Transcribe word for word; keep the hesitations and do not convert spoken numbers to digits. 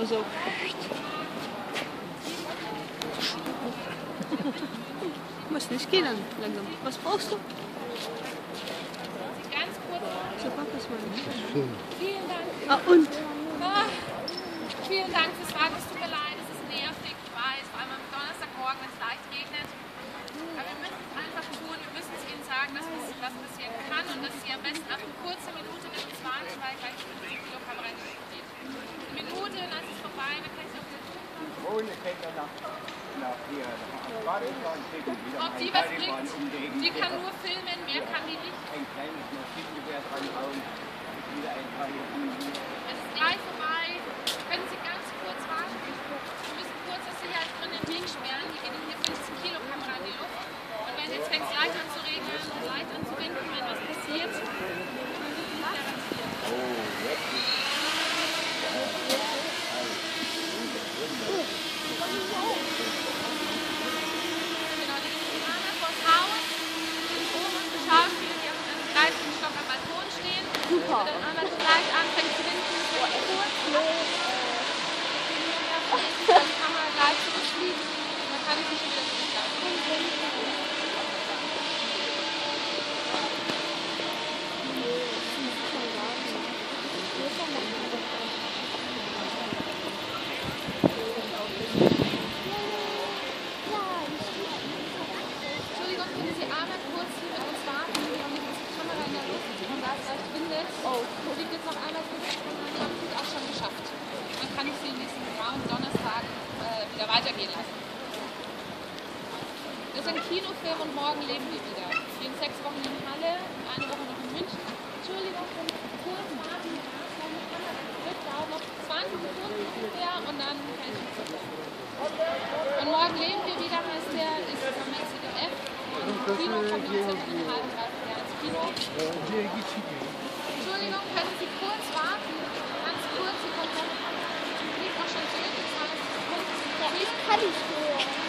Nur so. Muss nicht gehen dann langsam. Was brauchst du? Ganz kurz. So, pack das mal. Vielen Dank. Ah, und? Ah, vielen Dank fürs Warten. Es tut mir leid, es ist nervig, ich weiß, vor allem am Donnerstagmorgen, wenn es leicht regnet. Aber wir müssen es einfach tun, wir müssen es Ihnen sagen, dass es was passieren kann und dass Sie am besten nach einer kurzen Minute mit uns warten, weil gleich die Kilokamera reingeht. Eine Minute, dann ist es vorbei, dann kann ich auch wieder tun. Ob die was bringt, die kann nur filmen, mehr kann die nicht. Ein kleines Maschinengewehr dranhauen, wieder ein paar Minuten. Es ist gleich vorbei. Können Sie ganz kurz warten? Wir müssen kurz aus Sicherheitsgründen den Weg sperren. Wir gehen hier fünfzehn Kilo Kamera in die Luft. Und wenn jetzt fängt es leicht an zu regnen und leicht an zu winken, wenn was passiert, dann sind Sie nicht garantiert. Oh, wirklich? Genau, die sind einmal vor das Haus, oben und Schauspiel, die haben einen dreizehnten Stock am Balkon stehen. Super. Und dann einmal gleich anfängt zu winken, so kurz. Dann kann man gleich zurückfliegen und dann kann ich mich wieder zurücklassen. Entschuldigung, können Sie einmal kurz hier mit uns warten? Wir haben jetzt die Kamera in der Luft und da es leicht windet, fliegt jetzt noch einmal kurz die Kamera, die haben es auch schon geschafft. Dann kann ich Sie in diesem grauen Donnerstag äh, wieder weitergehen lassen. Das ist ein Kinofilm und morgen leben wir wieder. Wir gehen sechs Wochen in Halle und eine Woche noch in München. Entschuldigung, können Sie kurz warten? Die Kamera wird dauert noch zwanzig Sekunden ungefähr und dann kann ich mich zurück. Und morgen leben wir wieder, heißt der, ist am S W F. Und im Kino kommt uns in einem halben, dreiviertel Jahr ins Kino. Entschuldigung, können Sie kurz warten? Ganz kurz, Sie kommt noch. Die fliegt auch schon zurück, das heißt, es kommt. Ja, ich kann nicht hören.